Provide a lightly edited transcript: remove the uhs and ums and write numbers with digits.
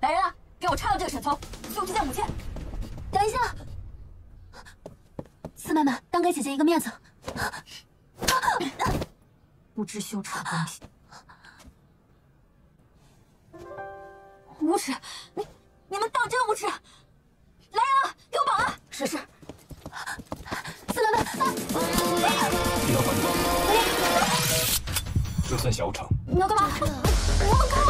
来人啊，给我拆了这个沈聪，兄弟见母亲。 等一下，四妹妹，当给姐姐一个面子。 不知羞耻的东西，无耻！你们当真无耻！来人啊，给我绑了！ 是。四妹妹， 别管这算小惩。 你要干嘛？我们靠！